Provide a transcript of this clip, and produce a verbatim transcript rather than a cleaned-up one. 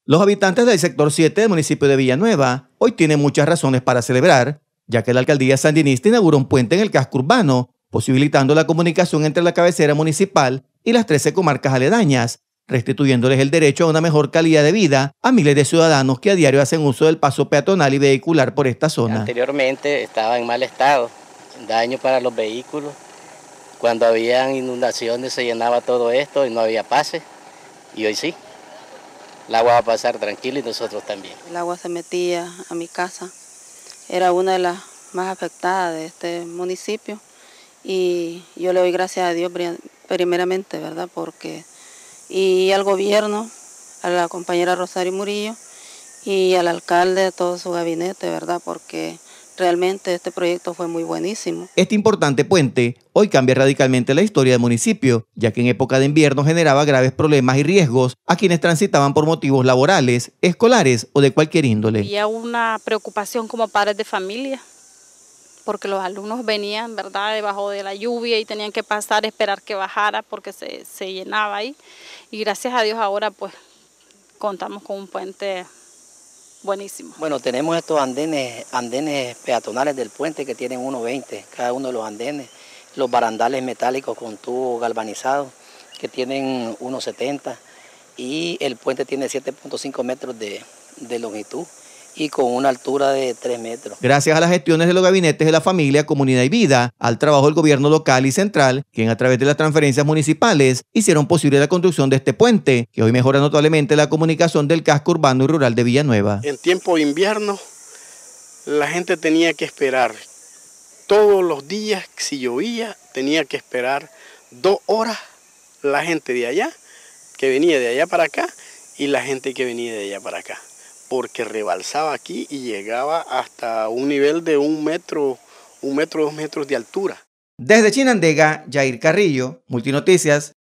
Los habitantes del sector siete del municipio de Villanueva hoy tienen muchas razones para celebrar, ya que la alcaldía sandinista inauguró un puente en el casco urbano, posibilitando la comunicación entre la cabecera municipal y las trece comarcas aledañas, restituyéndoles el derecho a una mejor calidad de vida a miles de ciudadanos que a diario hacen uso del paso peatonal y vehicular por esta zona. Anteriormente estaba en mal estado, daño para los vehículos. Cuando habían inundaciones se llenaba todo esto y no había pase, y hoy sí. El agua va a pasar tranquila y nosotros también. El agua se metía a mi casa, era una de las más afectadas de este municipio y yo le doy gracias a Dios primeramente, ¿verdad? Porque, y al gobierno, a la compañera Rosario Murillo y al alcalde, a todo su gabinete, ¿verdad? Porque realmente este proyecto fue muy buenísimo. Este importante puente hoy cambia radicalmente la historia del municipio, ya que en época de invierno generaba graves problemas y riesgos a quienes transitaban por motivos laborales, escolares o de cualquier índole. Había una preocupación como padres de familia, porque los alumnos venían, ¿verdad?, debajo de la lluvia y tenían que pasar, esperar que bajara porque se, se llenaba ahí. Y gracias a Dios ahora pues contamos con un puente buenísimo. Bueno, tenemos estos andenes, andenes peatonales del puente que tienen uno veinte, cada uno de los andenes. Los barandales metálicos con tubo galvanizado que tienen uno setenta y el puente tiene siete punto cinco metros de, de longitud y con una altura de tres metros. Gracias a las gestiones de los gabinetes de la familia, comunidad y vida, al trabajo del gobierno local y central, quien a través de las transferencias municipales hicieron posible la construcción de este puente, que hoy mejora notablemente la comunicación del casco urbano y rural de Villanueva. En tiempo de invierno, la gente tenía que esperar todos los días, si llovía, tenía que esperar dos horas la gente de allá, que venía de allá para acá, y la gente que venía de allá para acá, porque rebalsaba aquí y llegaba hasta un nivel de un metro, un metro, dos metros de altura. Desde Chinandega, Jair Carrillo, Multinoticias.